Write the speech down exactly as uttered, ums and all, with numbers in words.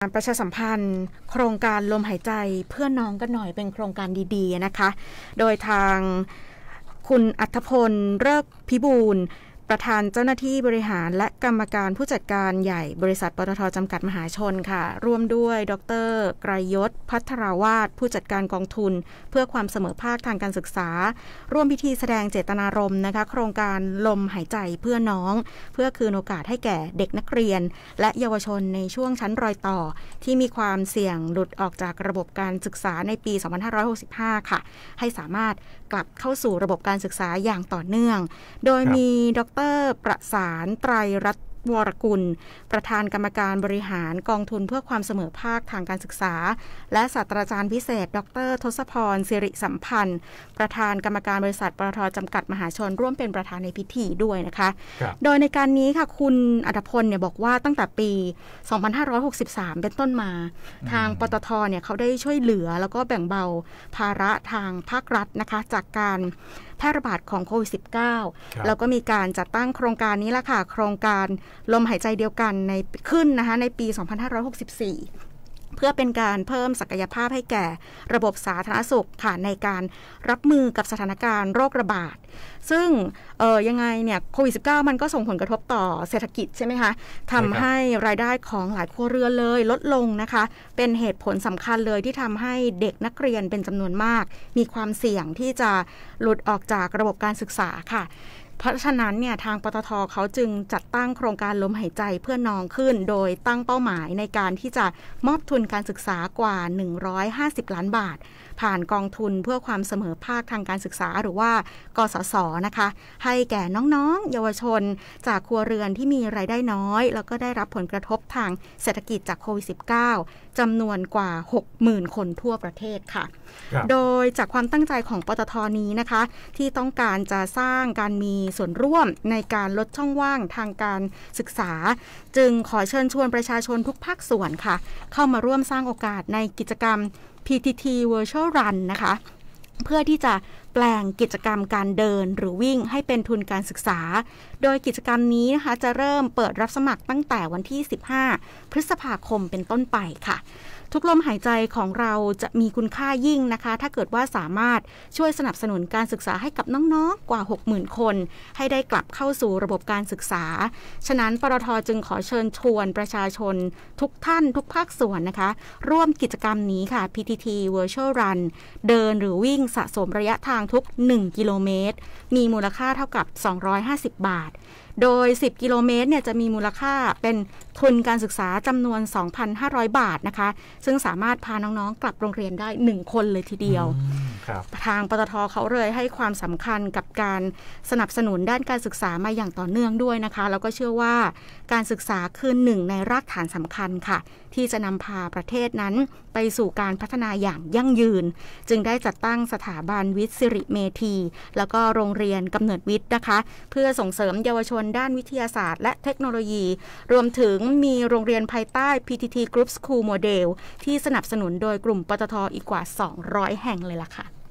ประชาสัมพันธ์โครงการลมหายใจเพื่อน้องกันหน่อยเป็นโครงการดีๆนะคะโดยทางคุณอัธพลเลิกพิบูลประธานเจ้าหน้าที่บริหารและกรรมการผู้จัดการใหญ่บริษัทปตท.จำกัดมหาชนค่ะร่วมด้วยดร.ไกรยศพัทรวาทผู้จัดการกองทุนเพื่อความเสมอภาคทางการศึกษาร่วมพิธีแสดงเจตนารมณ์นะคะโครงการลมหายใจเพื่อน้องเพื่อคืนโอกาสให้แก่เด็กนักเรียนและเยาวชนในช่วงชั้นรอยต่อที่มีความเสี่ยงหลุดออกจากระบบการศึกษาในปีสองพันห้าร้อยหกสิบห้าค่ะให้สามารถกลับเข้าสู่ระบบการศึกษาอย่างต่อเนื่องโดยมีดร.ประสานไตรรัตน์วรกุลประธานกรรมการบริหารกองทุนเพื่อความเสมอภาคทางการศึกษาและศาสตราจารย์พิเศษดร.ทศพรสิริสัมพันธ์ประธานกรรมการบริษัทปตท.จำกัดมหาชนร่วมเป็นประธานในพิธีด้วยนะคะโดยในการนี้ค่ะคุณอัธพลเนี่ยบอกว่าตั้งแต่ปีสองพันห้าร้อยหกสิบสามเป็นต้นมาทางปตท.เนี่ยเขาได้ช่วยเหลือแล้วก็แบ่งเบาภาระทางภาครัฐนะคะจากการแพร่ระบาดของโควิด สิบเก้า แล้วก็มีการจัดตั้งโครงการนี้ละค่ะโครงการลมหายใจเดียวกันในขึ้นนะคะในปีสองพันห้าร้อยหกสิบสี่เพื่อเป็นการเพิ่มศักยภาพให้แก่ระบบสาธารณสุขค่ะในการรับมือกับสถานการณ์โรคระบาดซึ่งเออยังไงเนี่ยโควิด สิบเก้า มันก็ส่งผลกระทบต่อเศรษฐกิจใช่ไหมคะทำให้รายได้ของหลายครัวเรือนเลยลดลงนะคะเป็นเหตุผลสำคัญเลยที่ทำให้เด็กนักเรียนเป็นจำนวนมากมีความเสี่ยงที่จะหลุดออกจากระบบการศึกษาค่ะเพราะฉะนั้นเนี่ยทางปตท.เขาจึงจัดตั้งโครงการลมหายใจเพื่อน้องขึ้นโดยตั้งเป้าหมายในการที่จะมอบทุนการศึกษากว่าหนึ่งร้อยห้าสิบล้านบาทผ่านกองทุนเพื่อความเสมอภาคทางการศึกษาหรือว่ากสศ.นะคะให้แก่น้องๆเยาวชนจากครัวเรือนที่มีรายได้น้อยแล้วก็ได้รับผลกระทบทางเศรษฐกิจจากโควิด สิบเก้า จำนวนกว่า หกหมื่น คนทั่วประเทศค่ะโดยจากความตั้งใจของปตท.นี้นะคะที่ต้องการจะสร้างการมีส่วนร่วมในการลดช่องว่างทางการศึกษาจึงขอเชิญชวนประชาชนทุกภาคส่วนค่ะเข้ามาร่วมสร้างโอกาสในกิจกรรม พี ที ที Virtual Run นะคะเพื่อที่จะแปลงกิจกรรมการเดินหรือวิ่งให้เป็นทุนการศึกษาโดยกิจกรรมนี้นะคะจะเริ่มเปิดรับสมัครตั้งแต่วันที่สิบห้าพฤษภาคมเป็นต้นไปค่ะทุกลมหายใจของเราจะมีคุณค่ายิ่งนะคะถ้าเกิดว่าสามารถช่วยสนับสนุนการศึกษาให้กับน้องๆกว่า หกหมื่น คนให้ได้กลับเข้าสู่ระบบการศึกษาฉะนั้นปตท.จึงขอเชิญชวนประชาชนทุกท่านทุกภาคส่วนนะคะร่วมกิจกรรมนี้ค่ะ พี ที ที Virtual Run เดินหรือวิ่งสะสมระยะทางทุกหนึ่งกิโลเมตรมีมูลค่าเท่ากับสองร้อยห้าสิบบาทโดยสิบกิโลเมตรเนี่ยจะมีมูลค่าเป็นทุนการศึกษาจำนวน สองพันห้าร้อย บาทนะคะซึ่งสามารถพาน้องๆกลับโรงเรียนได้หนึ่งคนเลยทีเดียวทางปตท.เขาเลยให้ความสำคัญกับการสนับสนุนด้านการศึกษามาอย่างต่อเนื่องด้วยนะคะแล้วก็เชื่อว่าการศึกษาคือหนึ่งในรากฐานสำคัญค่ะที่จะนำพาประเทศนั้นไปสู่การพัฒนาอย่างยั่งยืนจึงได้จัดตั้งสถาบันวิทย์สิริเมธีแล้วก็โรงเรียนกำเนิดวิทย์นะคะเพื่อส่งเสริมเยาวชนด้านวิทยาศาสตร์และเทคโนโลยีรวมถึงมีโรงเรียนภายใต้ พี ที ที Group School Model ที่สนับสนุนโดยกลุ่มปตท.อีกกว่าสองร้อยแห่งเลยล่ะค่ะ